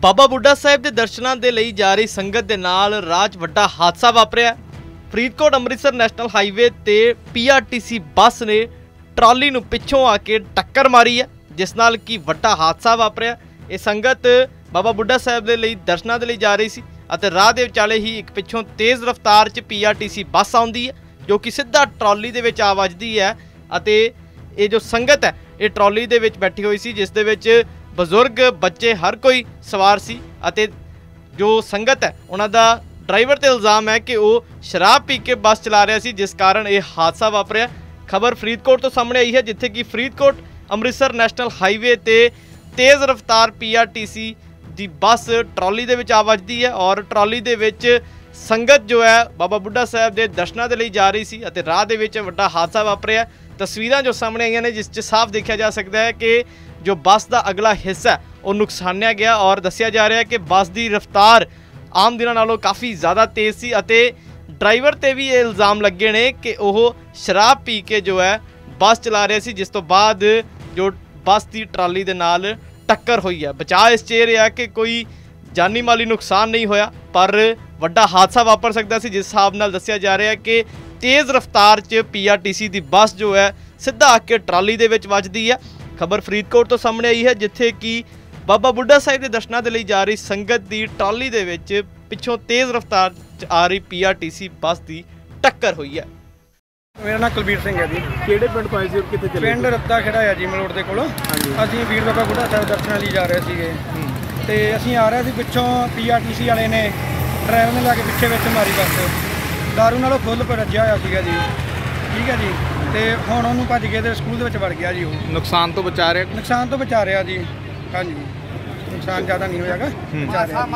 ਬਾਬਾ ਬੁੱਢਾ ਸਾਹਿਬ ਦੇ ਦਰਸ਼ਨਾਂ ਦੇ ਲਈ ਜਾ ਰਹੀ ਸੰਗਤ ਦੇ ਨਾਲ ਰਾਜ ਵੱਡਾ ਹਾਦਸਾ ਵਾਪਰਿਆ। ਫਰੀਦਕੋਟ ਅੰਮ੍ਰਿਤਸਰ ਨੈਸ਼ਨਲ ਹਾਈਵੇ ਤੇ ਪੀਆਰਟੀਸੀ ਬੱਸ ਨੇ ਟਰਾਲੀ ਨੂੰ ਪਿੱਛੋਂ ਆ ਕੇ ਟੱਕਰ ਮਾਰੀ ਹੈ, ਜਿਸ ਨਾਲ ਕਿ ਵੱਡਾ ਹਾਦਸਾ ਵਾਪਰਿਆ। ਇਹ ਸੰਗਤ ਬਾਬਾ ਬੁੱਢਾ ਸਾਹਿਬ ਦੇ ਲਈ ਦਰਸ਼ਨਾਂ ਦੇ ਲਈ ਜਾ ਰਹੀ ਸੀ ਅਤੇ ਰਾਹ ਦੇ ਵਿਚਾਲੇ ਹੀ ਇੱਕ ਪਿੱਛੋਂ ਤੇਜ਼ ਰਫ਼ਤਾਰ 'ਚ ਪੀਆਰਟੀਸੀ ਬੱਸ ਆਉਂਦੀ ਹੈ, ਜੋ ਕਿ ਸਿੱਧਾ ਟਰਾਲੀ ਦੇ ਵਿੱਚ ਆ ਵੱਜਦੀ ਹੈ ਅਤੇ ਇਹ ਜੋ ਸੰਗਤ ਹੈ ਇਹ ਟਰਾਲੀ ਦੇ ਵਿੱਚ ਬੈਠੀ ਹੋਈ ਸੀ, ਜਿਸ ਦੇ ਵਿੱਚ ਬਜ਼ੁਰਗ ਬੱਚੇ ਹਰ ਕੋਈ ਸਵਾਰ ਸੀ ਅਤੇ ਜੋ ਸੰਗਤ ਹੈ ਉਹਨਾਂ ਦਾ ਡਰਾਈਵਰ ਤੇ ਇਲਜ਼ਾਮ ਹੈ ਕਿ ਉਹ ਸ਼ਰਾਬ ਪੀ ਕੇ ਬੱਸ ਚਲਾ ਰਿਹਾ ਸੀ, ਜਿਸ ਕਾਰਨ ਇਹ ਹਾਦਸਾ ਵਾਪਰਿਆ। ਖਬਰ ਫਰੀਦਕੋਟ ਤੋਂ ਸਾਹਮਣੇ ਆਈ ਹੈ, ਜਿੱਥੇ ਕਿ ਫਰੀਦਕੋਟ ਅੰਮ੍ਰਿਤਸਰ ਨੈਸ਼ਨਲ ਹਾਈਵੇ ਤੇ ਤੇਜ਼ ਰਫ਼ਤਾਰ ਪੀਆਰਟੀਸੀ ਦੀ ਬੱਸ ਟਰਾਲੀ ਦੇ ਵਿੱਚ ਆ ਵੱਜਦੀ ਹੈ ਔਰ ਟਰਾਲੀ ਦੇ ਵਿੱਚ ਸੰਗਤ ਜੋ ਹੈ ਬਾਬਾ ਬੁੱਢਾ ਸਾਹਿਬ ਦੇ ਦਰਸ਼ਨਾਂ ਦੇ ਲਈ ਜਾ ਰਹੀ ਸੀ ਅਤੇ ਰਾਹ ਦੇ ਵਿੱਚ ਵੱਡਾ ਹਾਦਸਾ ਵਾਪਰਿਆ। ਤਸਵੀਰਾਂ ਜੋ ਸਾਹਮਣੇ ਆਈਆਂ ਨੇ, ਜਿਸ 'ਚ ਸਾਫ਼ ਦੇਖਿਆ ਜਾ ਸਕਦਾ ਹੈ ਕਿ ਜੋ ਬੱਸ ਦਾ ਅਗਲਾ ਹਿੱਸਾ ਉਹ ਨੁਕਸਾਨਿਆ ਗਿਆ ਔਰ ਦੱਸਿਆ ਜਾ ਰਿਹਾ ਹੈ ਕਿ ਬੱਸ ਦੀ ਰਫ਼ਤਾਰ ਆਮ ਦਿਨਾਂ ਨਾਲੋਂ ਕਾफ़ੀ ਜ਼ਿਆਦਾ ਤੇਜ਼ ਸੀ ਅਤੇ ਡਰਾਈਵਰ ਤੇ ਵੀ ਇਹ ਇਲਜ਼ਾਮ ਲੱਗੇ ਨੇ ਕਿ ਉਹ ਸ਼ਰਾਬ ਪੀ ਕੇ ਜੋ ਹੈ ਬੱਸ ਚਲਾ ਰਿਹਾ ਸੀ, ਜਿਸ ਤੋਂ ਬਾਅਦ ਜੋ ਬੱਸ ਦੀ ਟਰਾਲੀ ਦੇ ਨਾਲ ਟੱਕਰ ਹੋਈ ਹੈ। ਬਚਾਅ ਇਸ 'ਚ ਇਹ ਰਿਹਾ ਕਿ ਕੋਈ ਜਾਨੀ ਮਾਲੀ ਨੁਕਸਾਨ ਨਹੀਂ ਹੋਇਆ, ਪਰ ਵੱਡਾ ਹਾਦਸਾ ਵਾਪਰ ਸਕਦਾ ਸੀ, ਜਿਸ ਹਿਸਾਬ ਨਾਲ ਦੱਸਿਆ ਜਾ ਰਿਹਾ ਹੈ ਕਿ ਤੇਜ਼ ਰਫ਼ਤਾਰ 'ਚ ਪੀਆਰਟੀਸੀ ਦੀ ਬੱਸ ਜੋ ਹੈ ਸਿੱਧਾ ਆ ਕੇ ਟਰਾਲੀ ਦੇ ਵਿੱਚ ਵੱਜਦੀ ਹੈ। ਖਬਰ ਫਰੀਦਕੋਟ ਤੋਂ ਸਾਹਮਣੇ ਆਈ ਹੈ, ਜਿੱਥੇ ਕਿ ਬਾਬਾ ਬੁੱਢਾ ਸਾਹਿਬ ਦੇ ਦਰਸ਼ਨਾਂ ਦੇ ਲਈ ਜਾ ਰਹੀ ਸੰਗਤ ਦੀ ਟਰਾਲੀ ਦੇ ਵਿੱਚ ਪਿੱਛੋਂ ਤੇਜ਼ ਰਫ਼ਤਾਰ 'ਚ ਆ ਰਹੀ ਪੀਆਰਟੀਸੀ ਬੱਸ ਦੀ ਟੱਕਰ ਹੋਈ ਹੈ। ਮੇਰਾ ਨਾਮ ਕੁਲਬੀਰ ਸਿੰਘ ਹੈ ਜੀ। ਕਿਹੜੇ ਪਿੰਡ ਤੋਂ ਆਏ ਸੀ, ਕਿੱਥੇ ਚਲੇ? ਪਿੰਡ ਰੱਤਾ ਖੇੜਾ ਹੈ ਜੀ, ਮਲੋਟ ਦੇ ਕੋਲ। ਅਸੀਂ ਵੀਰ ਬਾਬਾ ਬੁੱਢਾ ਸਾਹਿਬ ਦਰਸ਼ਨਾਂ ਲਈ ਜਾ ਰਹੇ ਸੀਗੇ ਤੇ ਅਸੀਂ ਆ ਰਹੇ ਸੀ, ਪਿੱਛੋਂ ਪੀਆਰਟੀਸੀ ਵਾਲੇ ਨੇ ਡਰਾਈਵਰ ਨੇ ਲਾ ਕੇ ਪਿੱਛੇ ਵਿੱਚ ਮਾਰੀ ਬੱਸ। ਦਾਰੂ ਨਾਲੋਂ ਫੁੱਲ ਰੱਜਿਆ ਹੋਇਆ ਸੀਗਾ ਜੀ, ਠੀਕ ਹੈ ਜੀ। ਤੇ ਹੁਣ ਉਹਨੂੰ ਭੱਜ ਕੇ ਤੇ ਸਕੂਲ ਦੇ ਵਿੱਚ ਵੜ ਗਿਆ ਜੀ। ਉਹ ਨੁਕਸਾਨ ਤੋਂ ਬਚਾ ਰਿਹਾ? ਨੁਕਸਾਨ ਤੋਂ ਬਚਾ ਰਿਹਾ ਜੀ, ਹਾਂਜੀ। ਨੁਕਸਾਨ ਜ਼ਿਆਦਾ ਨਹੀਂ ਹੋਇਆਗਾ, ਬਚਾ ਰਿਹਾ।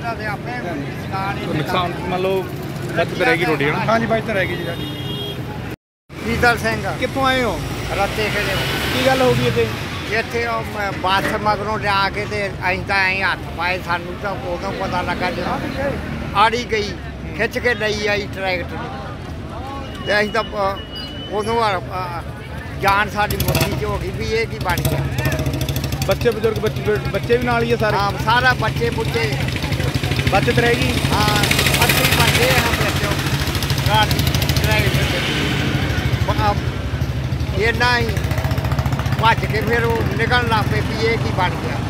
ਨੁਕਸਾਨ ਮੰਨ ਲਓ ਬਚਤ ਰਹੇਗੀ ਤੁਹਾਡੀ, ਹੈ ਨਾ? ਹਾਂਜੀ, ਬਚਤ ਰਹੇਗੀ ਜੀ ਸਾਡੀ। शीतल सिंह ਕਿੱਥੋਂ ਆਏ ਹੋ? रत्ते खेले ਕੀ ਗੱਲ ਹੋ ਗਈ ਇੱਥੇ? ਇੱਥੇ ਬੱਸ ਮਗਰੋਂ ਲਿਆ ਕੇ ਤੇ ਅਸੀਂ ਤਾਂ ਐਂ ਹੱਥ ਪਾਏ, ਸਾਨੂੰ ਤਾਂ ਉਦੋਂ ਪਤਾ ਲੱਗਾ ਜਦੋਂ ਆੜੀ ਗਈ ਖਿੱਚ ਕੇ ਲਈ ਆਈ ਟਰੈਕਟਰ ਨੂੰ ਤੇ ਅਸੀਂ ਤਾਂ ਉਦੋਂ ਜਾਨ ਸਾਡੀ ਮੁੱਠੀ 'ਚ ਹੋ ਗਈ ਵੀ ਇਹ ਕੀ ਬਣ ਗਿਆ। ਬੱਚੇ ਬਜ਼ੁਰਗ ਬੱਚੇ ਵੀ ਨਾਲ ਹੀ ਆ ਸਾਰੇ? ਹਾਂ, ਸਾਰਾ ਬੱਚੇ ਬੁੱਢੇ ਬਚਤ ਰਹੇਗੀ? ਹਾਂ, ਅੱਛੀ ਬੰਦੇ ਆ ਬੱਚੋ ਟਰੈਕਟਰ ਇੰਨਾ ਹੀ ਭੱਜ ਕੇ ਫਿਰ ਉਹ ਨਿਕਲਣ ਲੱਗ ਪਏ ਵੀ ਇਹ ਕੀ ਬਣ ਗਿਆ।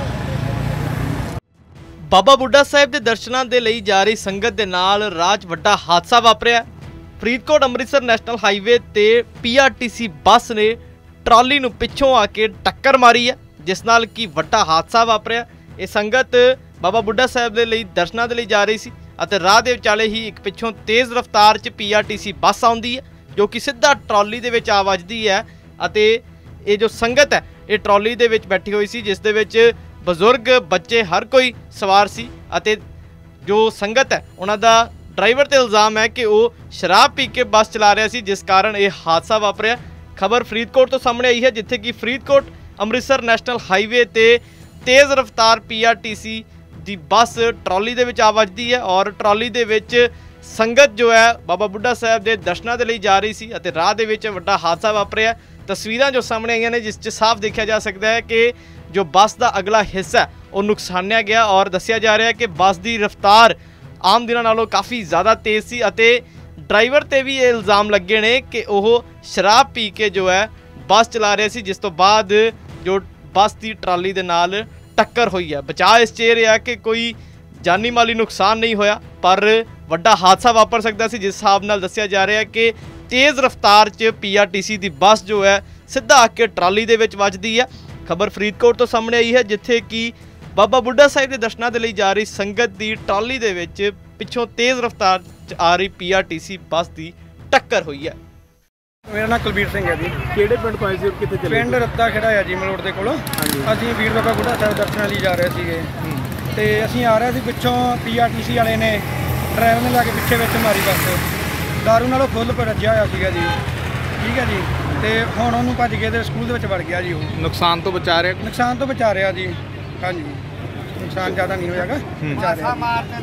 ਬਾਬਾ ਬੁੱਢਾ ਸਾਹਿਬ ਦੇ ਦਰਸ਼ਨਾਂ ਦੇ ਲਈ ਜਾ ਰਹੀ ਸੰਗਤ ਦੇ ਨਾਲ ਰਾਜ ਵੱਡਾ ਹਾਦਸਾ ਵਾਪਰਿਆ। ਫਰੀਦਕੋਟ ਅੰਮ੍ਰਿਤਸਰ ਨੈਸ਼ਨਲ ਹਾਈਵੇ ਤੇ ਪੀਆਰਟੀਸੀ ਬੱਸ ਨੇ ਟਰਾਲੀ ਨੂੰ ਪਿੱਛੋਂ ਆ ਕੇ ਟੱਕਰ ਮਾਰੀ ਹੈ, ਜਿਸ ਨਾਲ ਕਿ ਵੱਡਾ ਹਾਦਸਾ ਵਾਪਰਿਆ। ਇਹ ਸੰਗਤ ਬਾਬਾ ਬੁੱਢਾ ਸਾਹਿਬ ਦੇ ਲਈ ਦਰਸ਼ਨਾਂ ਦੇ ਲਈ ਜਾ ਰਹੀ ਸੀ ਅਤੇ ਰਾਹ ਦੇ ਵਿਚਾਲੇ ਹੀ ਇੱਕ ਪਿੱਛੋਂ ਤੇਜ਼ ਰਫ਼ਤਾਰ 'ਚ ਪੀਆਰਟੀਸੀ ਬੱਸ ਆਉਂਦੀ ਹੈ, ਜੋ ਕਿ ਸਿੱਧਾ ਟਰਾਲੀ ਦੇ ਵਿੱਚ ਆ ਵੱਜਦੀ ਹੈ ਅਤੇ ਇਹ ਜੋ ਸੰਗਤ ਹੈ ਇਹ ਟਰਾਲੀ ਦੇ ਵਿੱਚ ਬੈਠੀ ਹੋਈ ਸੀ, ਜਿਸ ਦੇ ਵਿੱਚ ਬਜ਼ੁਰਗ ਬੱਚੇ ਹਰ ਕੋਈ ਸਵਾਰ ਸੀ ਅਤੇ ਜੋ ਸੰਗਤ ਹੈ ਉਹਨਾਂ ਦਾ ਡਰਾਈਵਰ ਤੇ ਇਲਜ਼ਾਮ ਹੈ ਕਿ ਉਹ ਸ਼ਰਾਬ ਪੀ ਕੇ ਬੱਸ ਚਲਾ ਰਿਹਾ ਸੀ, ਜਿਸ ਕਾਰਨ ਇਹ ਹਾਦਸਾ ਵਾਪਰਿਆ। ਖਬਰ ਫਰੀਦਕੋਟ ਤੋਂ ਸਾਹਮਣੇ ਆਈ ਹੈ, ਜਿੱਥੇ ਕਿ ਫਰੀਦਕੋਟ ਅੰਮ੍ਰਿਤਸਰ ਨੈਸ਼ਨਲ ਹਾਈਵੇ ਤੇ ਤੇਜ਼ ਰਫ਼ਤਾਰ ਪੀਆਰਟੀਸੀ ਦੀ ਬੱਸ ਟਰਾਲੀ ਦੇ ਵਿੱਚ ਆ ਵੱਜਦੀ ਹੈ ਔਰ ਟਰਾਲੀ ਦੇ ਵਿੱਚ ਸੰਗਤ ਜੋ ਹੈ ਬਾਬਾ ਬੁੱਢਾ ਸਾਹਿਬ ਦੇ ਦਰਸ਼ਨਾਂ ਦੇ ਲਈ ਜਾ ਰਹੀ ਸੀ ਅਤੇ ਰਾਹ ਦੇ ਵਿੱਚ ਵੱਡਾ ਹਾਦਸਾ ਵਾਪਰਿਆ। ਤਸਵੀਰਾਂ ਜੋ ਸਾਹਮਣੇ ਆਈਆਂ ਨੇ, ਜਿਸ 'ਚ ਸਾਫ਼ ਦੇਖਿਆ ਜਾ ਸਕਦਾ ਹੈ ਕਿ ਜੋ ਬੱਸ ਦਾ ਅਗਲਾ ਹਿੱਸਾ ਉਹ ਨੁਕਸਾਨਿਆ ਗਿਆ ਔਰ ਦੱਸਿਆ ਜਾ ਰਿਹਾ ਹੈ ਕਿ ਬੱਸ ਦੀ ਰਫ਼ਤਾਰ ਆਮ ਦਿਨਾਂ ਨਾਲੋਂ ਕਾफ़ੀ ਜ਼ਿਆਦਾ ਤੇਜ਼ ਸੀ ਅਤੇ ਡਰਾਈਵਰ ਤੇ ਵੀ ਇਹ ਇਲਜ਼ਾਮ ਲੱਗੇ ਨੇ ਕਿ ਉਹ ਸ਼ਰਾਬ ਪੀ ਕੇ ਜੋ ਹੈ ਬੱਸ ਚਲਾ ਰਿਹਾ ਸੀ, ਜਿਸ ਤੋਂ ਬਾਅਦ ਜੋ ਬੱਸ ਦੀ ਟਰਾਲੀ ਦੇ ਨਾਲ ਟੱਕਰ ਹੋਈ ਹੈ। ਬਚਾਅ ਇਸ 'ਚ ਇਹ ਰਿਹਾ ਕਿ ਕੋਈ ਜਾਨੀ ਮਾਲੀ ਨੁਕਸਾਨ ਨਹੀਂ ਹੋਇਆ, ਪਰ ਵੱਡਾ ਹਾਦਸਾ ਵਾਪਰ ਸਕਦਾ ਸੀ, ਜਿਸ ਹਿਸਾਬ ਨਾਲ ਦੱਸਿਆ ਜਾ ਰਿਹਾ ਹੈ ਕਿ ਤੇਜ਼ ਰਫ਼ਤਾਰ 'ਚ ਪੀਆਰਟੀਸੀ ਦੀ ਬੱਸ ਜੋ ਹੈ ਸਿੱਧਾ ਆ ਕੇ ਟਰਾਲੀ ਦੇ ਵਿੱਚ ਵੱਜਦੀ ਹੈ। ਖਬਰ ਫਰੀਦਕੋਟ ਤੋਂ ਸਾਹਮਣੇ ਆਈ ਹੈ, ਜਿੱਥੇ ਕਿ ਬਾਬਾ ਬੁੱਢਾ ਸਾਹਿਬ ਦੇ ਦਰਸ਼ਨਾਂ ਦੇ ਲਈ ਜਾ ਰਹੀ ਸੰਗਤ ਦੀ ਟਰਾਲੀ ਦੇ ਵਿੱਚ ਪਿੱਛੋਂ ਤੇਜ਼ ਰਫ਼ਤਾਰ 'ਚ ਆ ਰਹੀ ਪੀਆਰਟੀਸੀ ਬੱਸ ਦੀ ਟੱਕਰ ਹੋਈ ਹੈ। ਮੇਰਾ ਨਾਮ ਕੁਲਬੀਰ ਸਿੰਘ ਹੈ ਜੀ। ਕਿਹੜੇ ਪਿੰਡ ਤੋਂ ਆਏ ਸੀ, ਕਿੱਥੇ ਚਲੇ? ਪਿੰਡ ਰੱਤਾ ਖੇੜਾ ਹੈ ਜੀ, ਮਲੋਟ ਦੇ ਕੋਲ। ਅਸੀਂ ਵੀਰ ਬਾਬਾ ਬੁੱਢਾ ਸਾਹਿਬ ਦਰਸ਼ਨਾਂ ਲਈ ਜਾ ਰਹੇ ਸੀਗੇ ਤੇ ਅਸੀਂ ਆ ਰਹੇ ਸੀ, ਪਿੱਛੋਂ ਪੀਆਰਟੀਸੀ ਵਾਲੇ ਨੇ ਡਰਾਈਵਰ ਨੇ ਲਾ ਕੇ ਪਿੱਛੇ ਵਿੱਚ ਮਾਰੀ ਬੱਸ। ਦਾਰੂ ਨਾਲੋਂ ਫੁੱਲ ਰੱਜਿਆ ਹੋਇਆ ਸੀਗਾ ਜੀ, ਠੀਕ ਹੈ ਜੀ। ਤੇ ਹੁਣ ਉਹਨੂੰ ਭੱਜ ਕੇ ਤੇ ਸਕੂਲ ਦੇ ਵਿੱਚ ਵੜ ਗਿਆ ਜੀ। ਉਹ ਨੁਕਸਾਨ ਤੋਂ ਬਚਾ ਰਿਹਾ? ਨੁਕਸਾਨ ਤੋਂ ਬਚਾ ਰਿਹਾ ਜੀ, ਹਾਂਜੀ। ਨੁਕਸਾਨ ਜ਼ਿਆਦਾ ਨਹੀਂ ਹੋਇਆਗਾ, ਬਚਾ ਰਿਹਾ।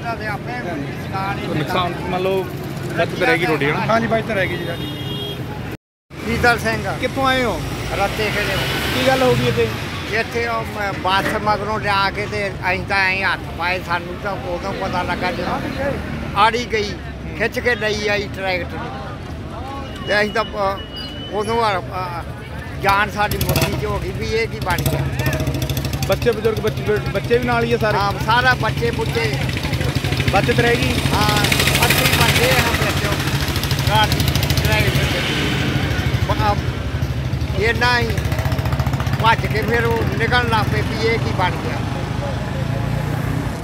ਨੁਕਸਾਨ ਮੰਨ ਲਓ ਬਚਤ ਰਹੇਗੀ ਤੁਹਾਡੀ, ਹੈ ਨਾ? ਹਾਂਜੀ, ਬਚਤ ਰਹੇਗੀ ਜੀ ਸਾਡੀ। शीतल सिंह ਕਿੱਥੋਂ ਆਏ ਹੋ? रत्ते खेले ਕੀ ਗੱਲ ਹੋ ਗਈ ਇੱਥੇ? ਇੱਥੇ ਬੱਸ ਮਗਰੋਂ ਲਿਆ ਕੇ ਤੇ ਅਸੀਂ ਤਾਂ ਐਂ ਹੱਥ ਪਾਏ, ਸਾਨੂੰ ਤਾਂ ਉਦੋਂ ਪਤਾ ਲੱਗਾ ਜਦੋਂ ਆੜੀ ਗਈ ਖਿੱਚ ਕੇ ਲਈ ਆਈ ਟਰੈਕਟਰ ਨੂੰ ਤੇ ਅਸੀਂ ਤਾਂ ਉਦੋਂ ਜਾਨ ਸਾਡੀ ਮੁੱਠੀ 'ਚ ਹੋ ਗਈ ਵੀ ਇਹ ਕੀ ਬਣ ਗਿਆ। ਬੱਚੇ ਬਜ਼ੁਰਗ ਬੱਚੇ ਵੀ ਨਾਲ ਹੀ ਆ ਸਾਰੇ? ਹਾਂ ਸਾਰਾ ਬੱਚੇ ਬੁੱਚੇ ਬਚਤ ਰਹੇਗੀ? ਹਾਂ ਅਸੀਂ ਬੰਦੇ ਹਾਂ ਬੱਚੋ ਟਰੈਕਟਰ ਇੰਨਾ ਹੀ ਭੱਜ ਕੇ ਫਿਰ ਉਹ ਨਿਕਲਣ ਲੱਗ ਪਏ ਵੀ ਇਹ ਕੀ ਬਣ ਗਿਆ।